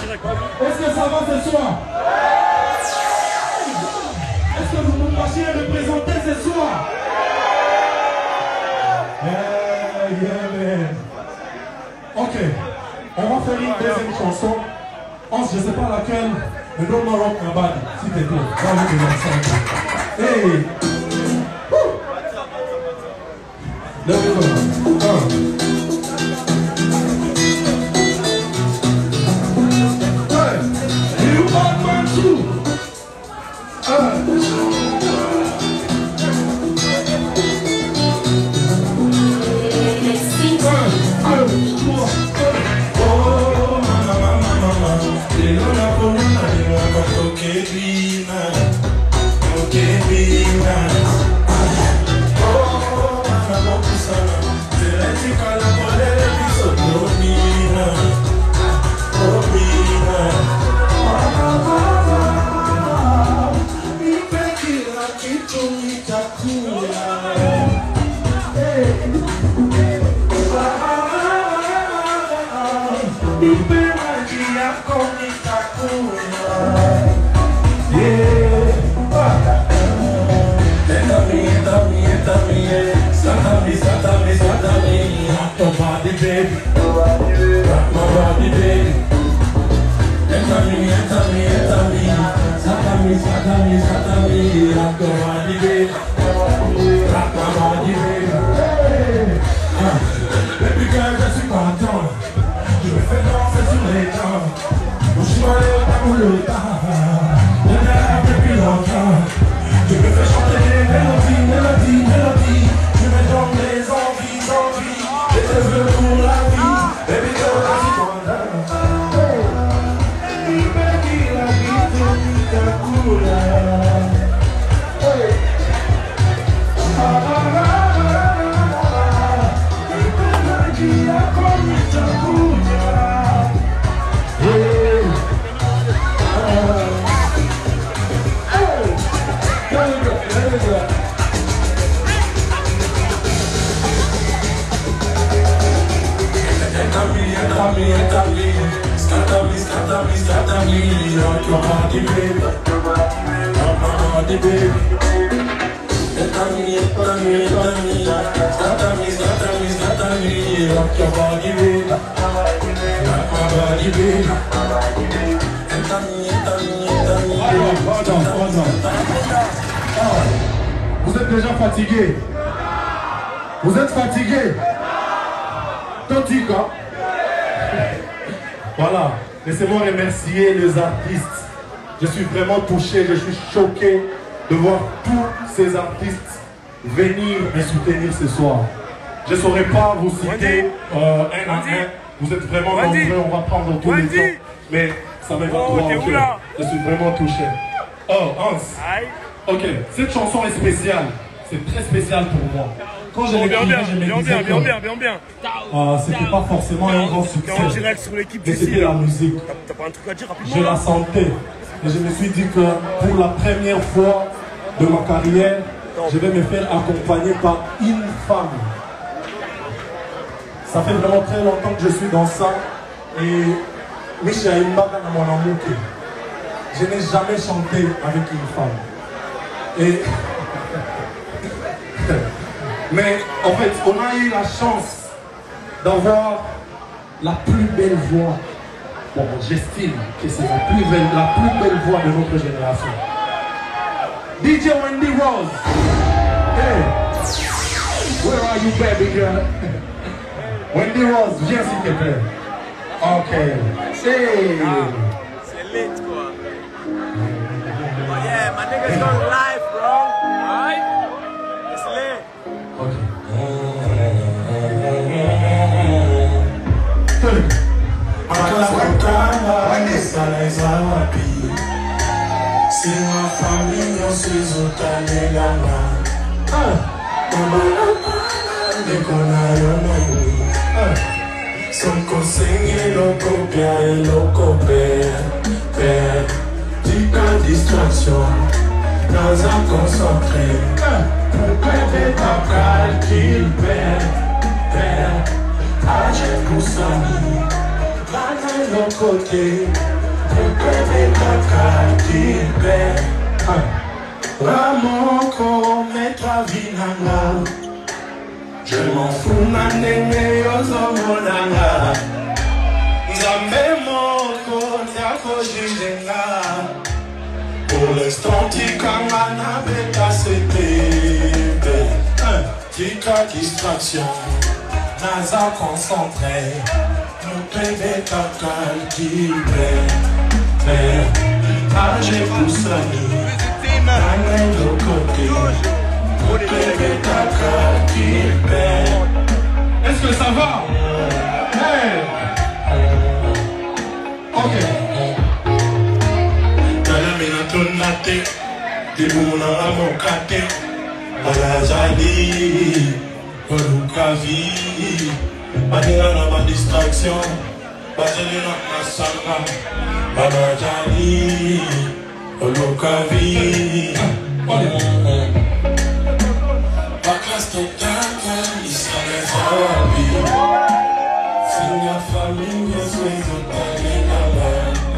Est-ce que ça va ce soir? Est-ce que vous me lâchez à représenter ce soir? Yeah, man. Ok, on va faire une deuxième chanson. Je ne sais pas laquelle, mais donne-moi Rock My Body, s'il te plaît. Hey! There we go. You are my two. Vous êtes déjà fatigué? Vous êtes fatigué? Tontika. Voilà, laissez-moi remercier les artistes. Je suis vraiment touché, je suis choqué de voir tous ces artistes venir me soutenir ce soir. Je ne saurais pas vous citer un à un. Vous êtes vraiment nombreux, on va prendre tous les temps. Mais ça me va droit au cœur. Je suis vraiment touché. Oh, Hans. Ok, cette chanson est spéciale. C'est très spécial pour moi. Quand je l'ai écrit, je me disais que c'était pas forcément un grand succès. Mais c'était la musique. T'as pas un truc à dire rapidement? Je la sentais. Et je me suis dit que pour la première fois de ma carrière, je vais me faire accompagner par une femme. Ça fait vraiment très longtemps que je suis dans ça. Et Micha Imbaga dans mon amour. Je n'ai jamais chanté avec une femme. Et mais en fait, on a eu la chance d'avoir la plus belle voix. Bon, j'estime que c'est la plus belle voix de notre génération. DJ Wendy Rose. Hey, where are you, baby girl? Wendy Rose, viens s'il te plaît. Ok. Hey. C'est lit, quoi. Oh yeah, my niggas going live, bro. Alright? It's lit. Ok. Si ma famille on se zotane langa de konayonani son conseil loco bien loco père tika distraction dans un concentré bébé ta qu'il père agit pour sa vie va de l'autre côté bébé kaka Gilbert. Ramoko, mets-toi vinanga. Je m'en fous, nanene yozo monanga. Nzambe moko, nyako jilenga. Pour l'instant, tikanga na beta c'était. Tika distraction, naza concentré. Mon bébé kaka Gilbert. J'ai poussé. Est-ce que ça va? Hey. Ok. Distraction, Olokavi, Baklas Tokaka, Israël Zarabi, Singa famille, Soizo Talinala,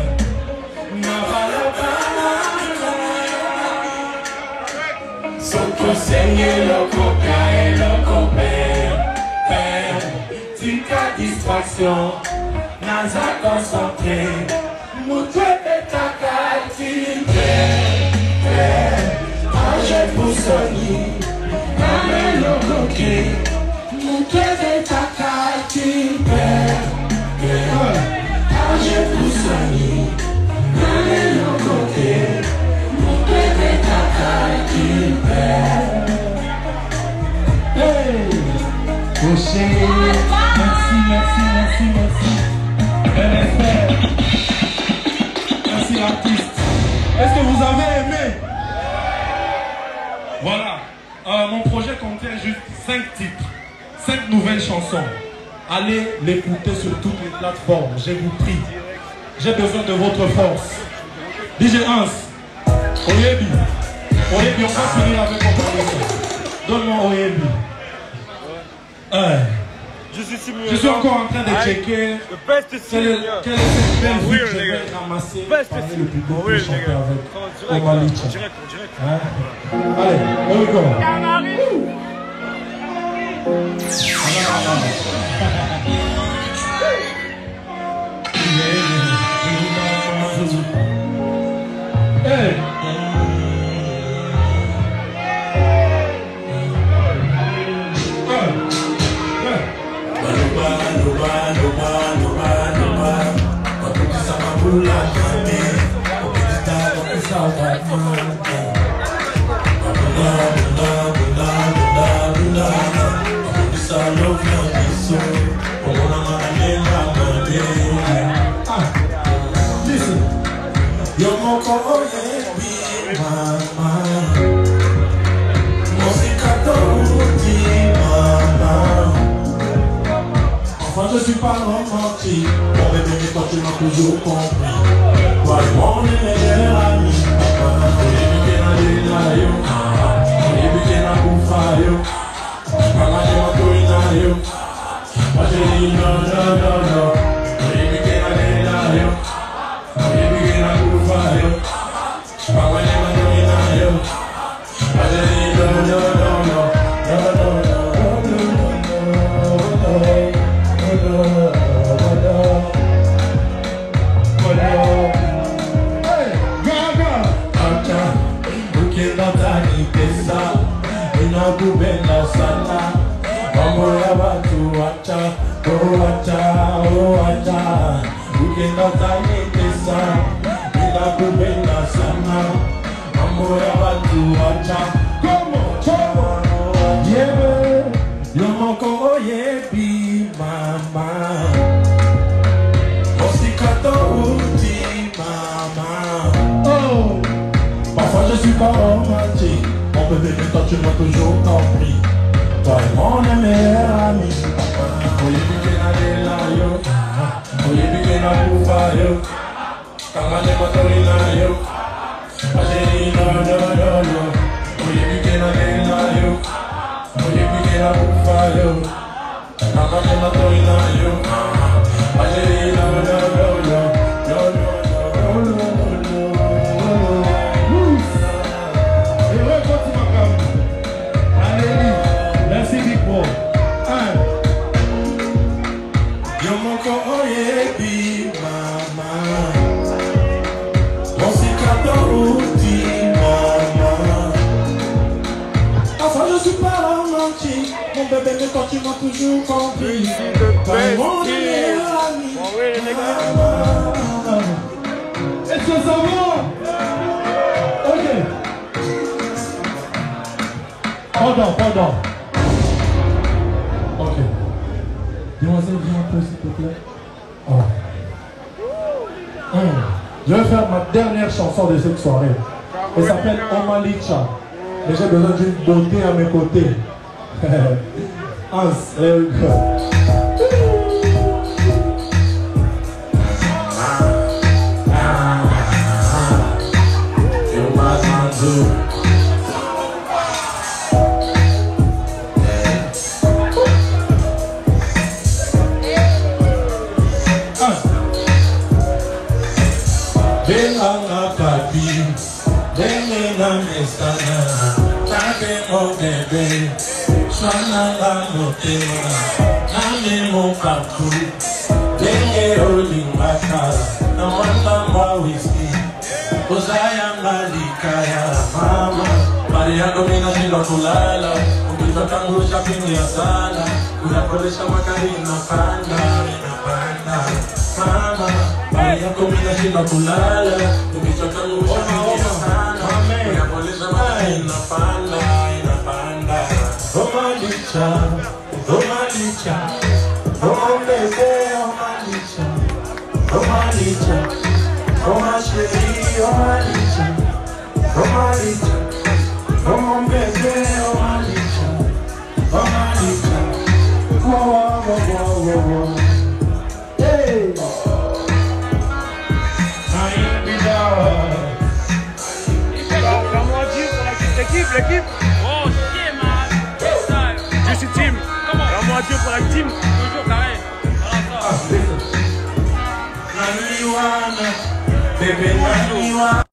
Navalabana, Soko Seigneur, Lokoka et Lokopère, Tika distraction, Naza concentré. Moutoué de ta carte, Angé Poussoni, Amène le coquet. Moutoué de ta carte, Angé Poussoni, Amène le coquet. Moutoué de ta carte, hey, Rocher, merci. Merci artiste. Est-ce que vous avez aimé? Voilà. Mon projet contient juste 5 titres, 5 nouvelles chansons. Allez l'écouter sur toutes les plateformes, je vous prie. J'ai besoin de votre force. DJ Hans, Oyebi, on va finir avec mon projet. Donne-moi Oyebi. Je suis encore en train de checker quelle est cette belle vie que je vais ramasser parmi le public pour chanter avec Omalicha. Allez, here we go. Hey. Listen, you're more mama. Enfin, je suis pas romantique. Mon bébé, mais toi, tu m'as toujours compris. Toi et moi, on est meilleurs amis. On est bugué dans les naïos. On est bugué dans le faillot. Maman, j'ai ma couille. Moi, j'ai dit non. On est bugué dans les naïos. On est bugué dans le faillot. Maman, j'ai ma couille. Moi, j'ai dit non. Kubenda sana mambo ya watu wacha ukenda tanitesa bila kupenda sana mambo ya watu wacha como yebe yomoko oyebi mama osikato uti mama. Oh, parfois je suis pas romantique. Mon bébé, mais toi tu m'as toujours compris. Toi et moi on est meilleurs amis. Oye piqué na de la yo. Oye piqué na kufa yo. Kama ne matori na yo. Ajeri no. Oye piqué na de la yo. Oye piqué na kufa yo. Kama ne matori na yo. Ajeri no. Pardon. Ok. Demoiselle, viens un peu s'il te plaît. Oh. Je vais faire ma dernière chanson de cette soirée. Elle s'appelle Omalicha. Et j'ai besoin d'une beauté à mes côtés. Hans, there we go. Belanga papi, denge na mesana, tabe mo bebe, shwana la motema, name mo papu, denge olimbaka, na wanda mwa whisky, ozaya malikaya, mama, Maria domina shino kulala, ukita kangusha pini ya sala, unakolesha makari na panda, mama, Maria domina shino kulala, ukita kangusha pini ya sala, unakolesha makari na panda. Omalicha, Omalicha, Omalicha, Omalicha, Omalicha, Omalicha, Omalicha, Omalicha, Omalicha, Omalicha, hey, l'équipe. Oh shit man. Je suis team. Comment? La moitié pour la team. Toujours carré. Voilà ça. Naniwana, bébé Naniwana.